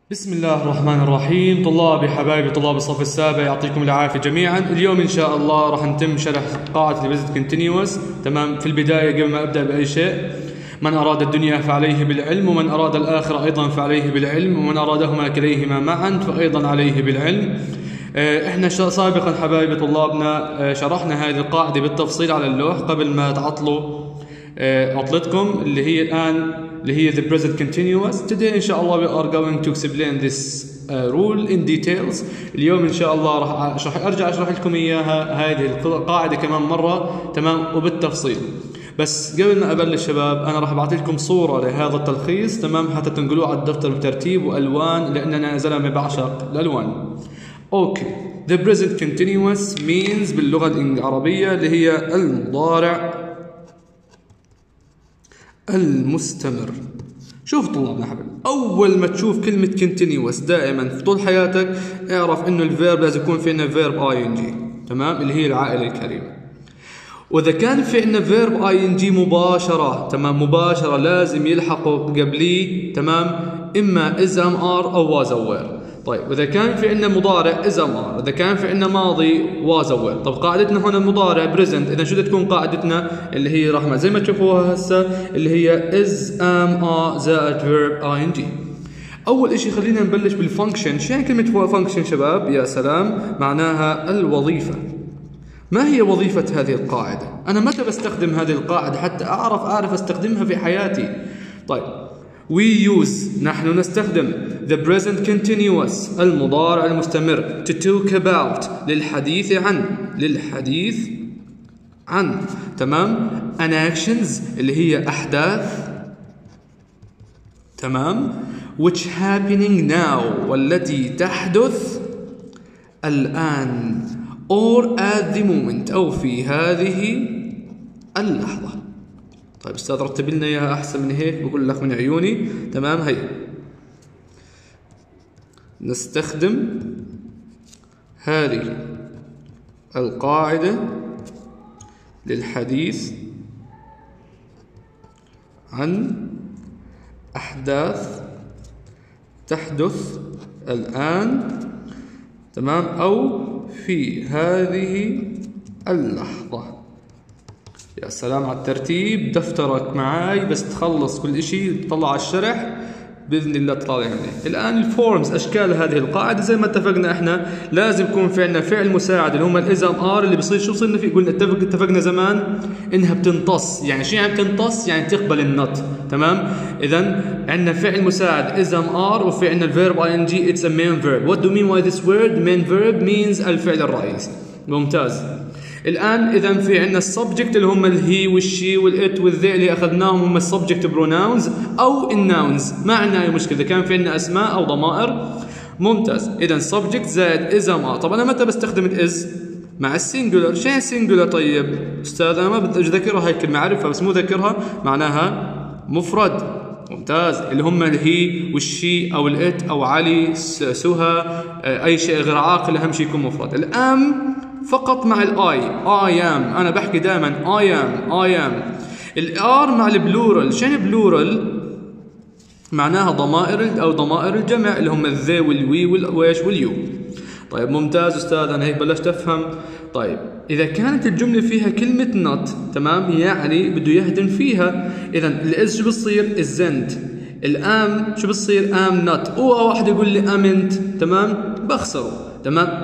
بسم الله الرحمن الرحيم. طلابي حبايبي طلاب الصف السابع يعطيكم العافية جميعا. اليوم إن شاء الله راح نتم شرح قاعدة البريزنت كونتينيوس. تمام. في البداية قبل ما أبدأ بأي شيء، من أراد الدنيا فعليه بالعلم، ومن أراد الآخرة أيضا فعليه بالعلم، ومن أرادهما كليهما معا فأيضا عليه بالعلم. احنا سابقا حبايبي طلابنا شرحنا هذه القاعدة بالتفصيل على اللوح قبل ما تعطلوا عطلتكم اللي هي الآن اللي هي the present continuous. Today إن شاء الله we are going to explain this rule in details. اليوم إن شاء الله راح أرجع أشرح لكم إياها هذه القاعدة كمان مرة، تمام، وبالتفصيل. بس قبل ما أبلش شباب، أنا راح أعطي لكم صورة لهذا التلخيص، تمام، حتى تنقلوه على الدفتر بترتيب وألوان، لأن أنا زلمة بعشق الألوان. أوكي. The present continuous means باللغة العربية اللي هي المضارع المستمر. شوف طلابنا حبيبي، أول ما تشوف كلمة continuous دائما في طول حياتك اعرف إنه الفيرب لازم يكون في عندنا فيرب ing، تمام، اللي هي العائلة الكريمة. وإذا كان في عندنا فيرب ing مباشرة، تمام، مباشرة لازم يلحقه قبليه، تمام، إما is am are أو was aware. طيب، وإذا كان في عندنا مضارع is am are، إذا كان في عندنا ماضي was aware. طب قاعدتنا هنا المضارع present، إذا شو بدها تكون قاعدتنا اللي هي رحمة زي ما تشوفوها هسه اللي هي is am are زائد verb ing. أول إشي خلينا نبلش بالفانكشن. شو يعني كلمة فانكشن شباب؟ يا سلام، معناها الوظيفة. ما هي وظيفة هذه القاعدة؟ أنا متى بستخدم هذه القاعدة حتى أعرف أستخدمها في حياتي؟ طيب، we use، نحن نستخدم the present continuous المضارع المستمر to talk about للحديث عن تمام an actions اللي هي أحداث، تمام، which happening now والتي تحدث الآن or at the moment أو في هذه اللحظة. طيب أستاذ رتب لنا إياها أحسن من هيك، بقول لك من عيوني، تمام. هي نستخدم هذه القاعدة للحديث عن أحداث تحدث الآن، تمام، أو في هذه اللحظة. يا سلام على الترتيب، دفترك معاي بس تخلص كل إشي تطلع على الشرح بإذن الله تطلع يعني. الآن الفورمز، أشكال هذه القاعدة زي ما اتفقنا إحنا لازم يكون في عندنا فعل مساعد اللي هم الإز أم آر اللي بيصير شو صرنا فيه؟ قلنا اتفقنا زمان إنها بتنتص. يعني شو يعني بتنتص؟ يعني تقبل النط، تمام. إذا عندنا فعل مساعد إز أم آر وفي عندنا الفيرب ing it's a main verb. What do you mean by this word? main verb means الفعل الرئيسي. ممتاز. الآن إذا في عندنا السبجكت اللي هم الهي والشي والإت والذي اللي أخذناهم هم السبجكت بروناونز أو الناونز، ما عندنا أي مشكلة إذا كان في عندنا أسماء أو ضمائر. ممتاز. إذا سبجكت زائد إز أم آر. طب أنا متى بستخدم الإز؟ مع السينجولر. شو يعني سينجولر؟ طيب أستاذ أنا ما بدي أذكرها هاي الكلمة، أعرفها بس مو ذكرها، معناها مفرد. ممتاز. اللي هم الهي والشي أو الإت أو علي سهى أي شيء غير عاقل، أهم شيء يكون مفرد. الآن فقط مع الاي I am، انا بحكي دائما I am. الار مع البلورال. شنو بلورال؟ معناها ضمائر او ضمائر الجمع اللي هم الذي والوي وايش واليو. طيب ممتاز استاذ، انا هيك بلشت افهم. طيب اذا كانت الجمله فيها كلمه not، تمام، يعني بده يهدم فيها. اذا الاز شو بتصير؟ الزنت. الام شو بتصير؟ am not. واحد يقول لي amn't، تمام، بخسره، تمام.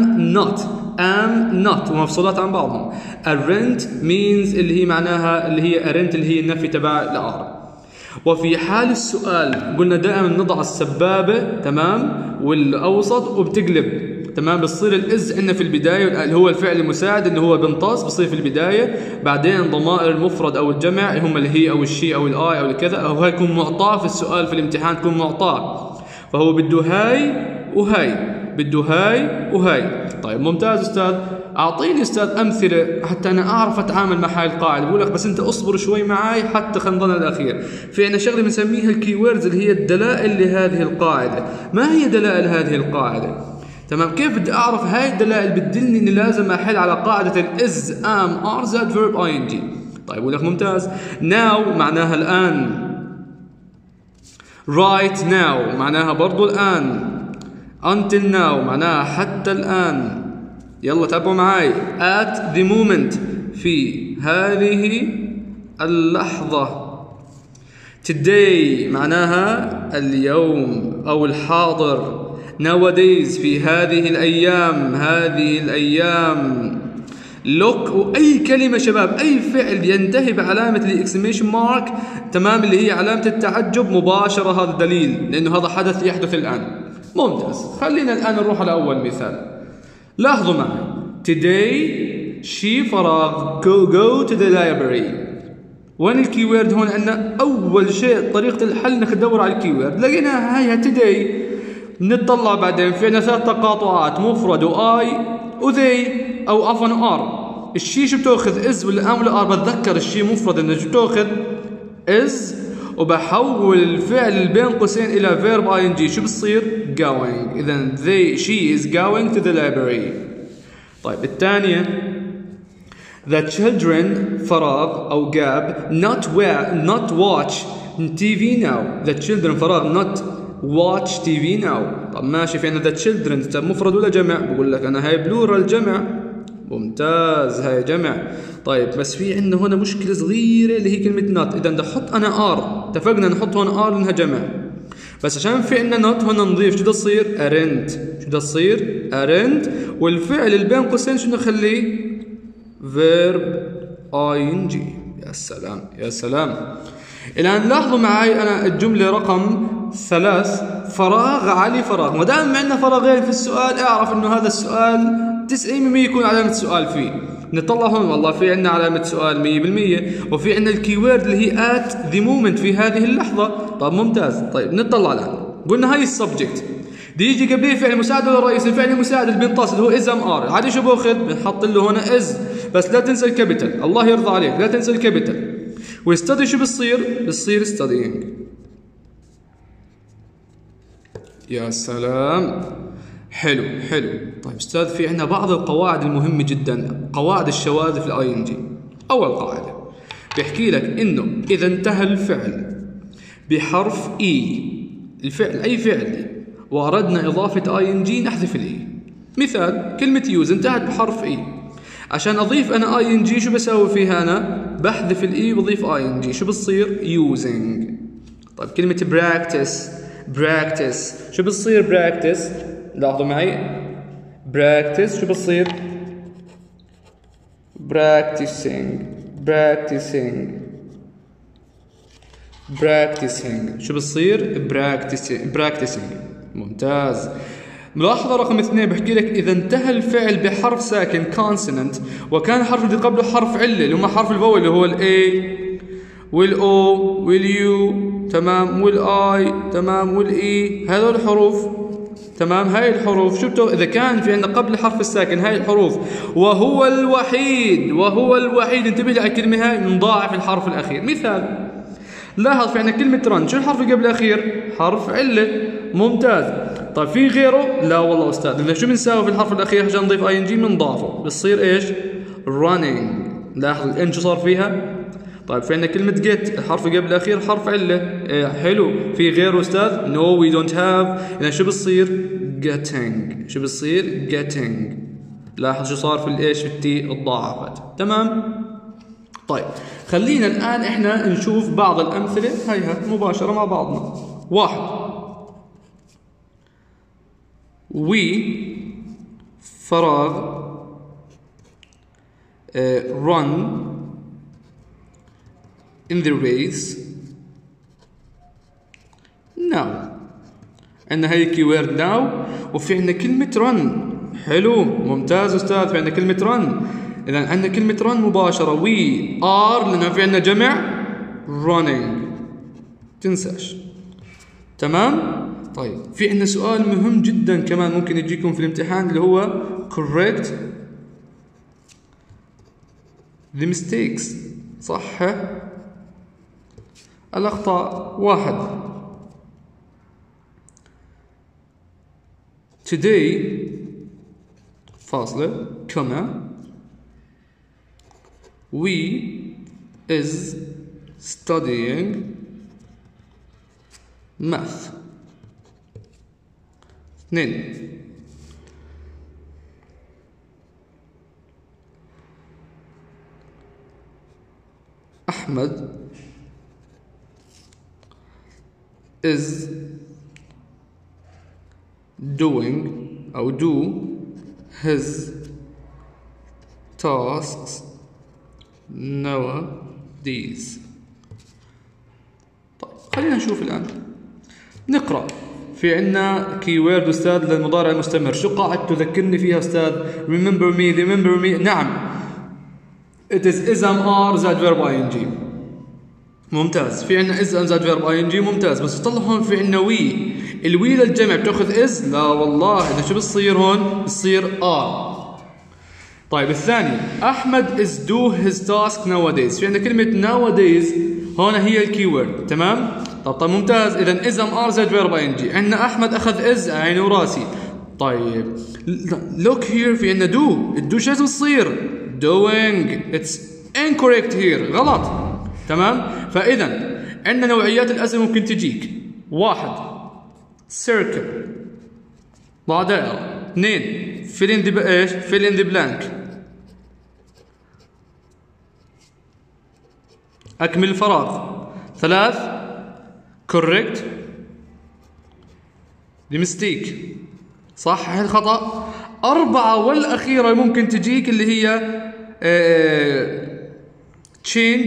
am not ومفصولات عن بعضهم. arent means اللي هي معناها اللي هي arent اللي هي النفي تبع الار. وفي حال السؤال قلنا دائما نضع السبابة، تمام، والأوسط وبتقلب، تمام، بتصير الإز عندنا في البداية اللي هو الفعل المساعد اللي هو بنطاس، بصير في البداية. بعدين ضمائر المفرد أو الجمع هم اللي هي أو الشي أو الآي أو الكذا، أو هاي يكون معطاه في السؤال في الامتحان، تكون معطاه، فهو بده هاي وهاي، بده هاي وهاي. طيب ممتاز استاذ، اعطيني استاذ امثله حتى انا اعرف اتعامل مع هاي القاعده. بقول لك بس انت اصبر شوي معي حتى خلينا نضل الاخير. في عندنا شغله بنسميها الكيوردز اللي هي الدلائل لهذه القاعده. ما هي دلائل هذه القاعده؟ تمام، كيف بدي اعرف هاي الدلائل؟ بتدلني اني لازم احل على قاعده الاز ام ار زائد فيرب ing. طيب بقول لك ممتاز. ناو معناها الان، right now معناها برضو الآن. until now معناها حتى الآن. يلا تابعوا معاي. at the moment في هذه اللحظة. today معناها اليوم أو الحاضر. nowadays في هذه الأيام، هذه الأيام. look وأي كلمة شباب، أي فعل ينتهي بعلامة الإكسكليميشن مارك تمام اللي هي علامة التعجب مباشرة، هذا دليل لأنه هذا حدث يحدث الآن. ممتاز. خلينا الآن نروح على أول مثال. لاحظوا معي. today she فراغ go to the library. وين الكيورد هون عندنا؟ أول شيء طريقة الحل إنك تدور على الكيورد، لقيناها هيها today. نتطلع بعدين في عندنا 3 تقاطعات مفرد وآي وذي أو عفوا وآر. الشي شو بتاخذ إز ولا أم ولا آر؟ بتذكر الشي مفرد إنه شو بتاخذ إز، وبحول الفعل اللي بين قوسين إلى verb ing. شو بصير؟ going. إذا she is going to the library. طيب الثانية the children فراغ أو gap not watch TV now. the children فراغ not watch TV now. طب ماشي، في عندنا the children مفرد ولا جمع؟ بقول لك أنا هاي بلورال جمع. ممتاز، هاي جمع. طيب بس في عندنا هنا مشكلة صغيرة اللي هي كلمة not. إذا بدي أحط أنا R، اتفقنا نحط هون R لأنها جمع، بس عشان في عندنا not هنا نضيف شو بدها تصير؟ aren't. شو بدها تصير؟ aren't. والفعل اللي بين قوسين شو نخليه؟ verb ing. يا سلام يا سلام. الآن لاحظوا معي أنا الجملة رقم 3 فراغ علي فراغ. ما دام عندنا فراغين في السؤال اعرف إنه هذا السؤال 90% يكون علامة سؤال فيه. نطلع هون والله في عندنا علامة سؤال 100%، وفي عندنا الكيورد اللي هي at the moment في هذه اللحظة. طب ممتاز. طيب نطلع الآن. قلنا هاي السبجكت دي يجي قبليه فعل مساعد ولا رئيس؟ الفعل المساعد اللي بينتصل هو is am are. عادي شو باخذ؟ بنحط له هنا is، بس لا تنسى الكابيتال. الله يرضى عليك لا تنسى الكابيتال. وستدي شو بتصير؟ بتصير studying. يا سلام، حلو حلو. طيب استاذ في عندنا بعض القواعد المهمة جدا، قواعد الشواذ في الاي ان جي. اول قاعدة بيحكي لك انه اذا انتهى الفعل بحرف اي، الفعل اي فعل واردنا اضافة اي ان جي نحذف الاي. مثال كلمة يوز انتهت بحرف اي، عشان اضيف انا اي ان جي شو بسوي فيها انا؟ بحذف الاي وبضيف اي ان جي. شو بتصير؟ using. طيب كلمة براكتس شو بتصير؟ براكتس. لاحظوا معي براكتس شو بتصير؟ براكتسينج شو بتصير؟ براكتسينج. ممتاز. ملاحظة رقم 2 بحكي لك إذا انتهى الفعل بحرف ساكن consonant وكان الحرف اللي قبله حرف علة اللي هم حرف الفول اللي هو الA والO والU تمام والI تمام والE، هذول الحروف تمام. هاي الحروف شو إذا كان في عندنا قبل حرف الساكن هاي الحروف وهو الوحيد انتبه لي على الكلمة هاي نضاعف الحرف الأخير. مثال لاحظ في عندنا كلمة رن شو الحرف اللي قبل الأخير؟ حرف علة. ممتاز. طيب في غيره؟ لا والله أستاذ. إذا شو بنساوي في الحرف الأخير عشان نضيف اي ان جي؟ بنضافه بتصير إيش؟ running. لاحظ الإن شو صار فيها؟ طيب في عندنا كلمة get الحرف اللي قبل الأخير حرف علة. إيه حلو. في غيره أستاذ؟ no we don't have. إذا شو بتصير؟ getting. شو بتصير؟ getting. لاحظ شو صار في الإيش؟ في التي تضاعفت. تمام. طيب خلينا الآن إحنا نشوف بعض الأمثلة هيها مباشرة مع بعضنا. 1 we فراغ run in the race now. عندنا هي keyword now وفي عندنا كلمة run. حلو ممتاز أستاذ. في عندنا كلمة run. إذا عندنا كلمة run مباشرة we are لأنه في عندنا جمع running تنساش. تمام. طيب في عندنا سؤال مهم جدا كمان ممكن يجيكم في الامتحان اللي هو correct the mistakes. صح الأخطاء. 1 today فاصلة كما we is studying math. 2 أحمد is doing أو do his tasks nowadays. طيب خلينا نشوف الآن، نقرأ. في عنا keyword أستاذ للمضارع المستمر، شو قاعد تذكرني فيها أستاذ؟ remember me. نعم، it is am are زائد verb ing. ممتاز. في عنا is am زائد verb ing ممتاز، بس طلع هون في عنا we. الوي للجمع بتاخذ is؟ لا والله، إذا شو بتصير هون؟ بتصير are. طيب الثاني أحمد is do his task nowadays. في عنا كلمة nowadays هون هي الكيورد. تمام؟ طب ممتاز. إذا is am are زائد verb ing. عندنا أحمد أخذ is، عيني وراسي. طيب look here في عنا do. الدو شو لازم تصير؟ doing. it's incorrect here، غلط. تمام؟ فإذا عندنا نوعيات الأسئلة ممكن تجيك. 1 circle ضع دائرة. 2 fill in the ايش؟ fill in the blank أكمل الفراغ. 3 correct the mistake صحح الخطأ. 4 والأخيرة ممكن تجيك اللي هي change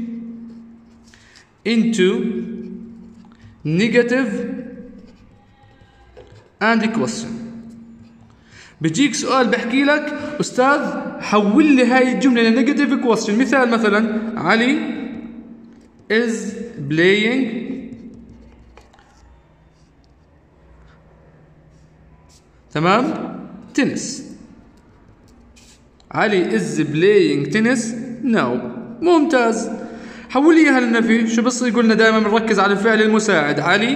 into negative and question. بيجيك سؤال بحكي لك أستاذ حول لي هاي الجملة لنيجاتيف كويستشن. مثال مثلا علي is playing تمام تنس. علي is playing tennis now. ممتاز. حول لي اياها للنفي. شو بصير؟ قلنا دائما بنركز على الفعل المساعد. علي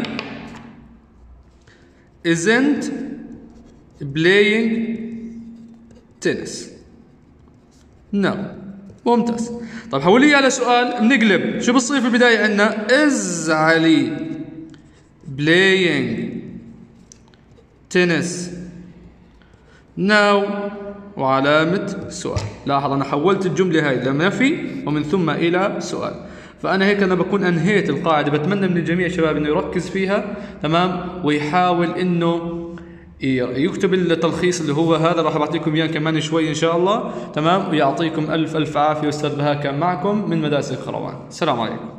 isn't playing tennis no. ممتاز. طب حول لي على سؤال بنقلب. شو بصير في البداية؟ عندنا is علي playing tennis now وعلامة سؤال. لاحظ أنا حولت الجملة هاي لنفي ومن ثم إلى سؤال. فأنا هيك أنا بكون أنهيت القاعدة. بتمنى من الجميع شباب إنه يركز فيها تمام، ويحاول إنه يكتب التلخيص اللي هو هذا. راح أعطيكم إياه كمان شوي إن شاء الله تمام. ويعطيكم ألف ألف عافية. أستاذ بهاء كان معكم من مدارس القروان. السلام عليكم.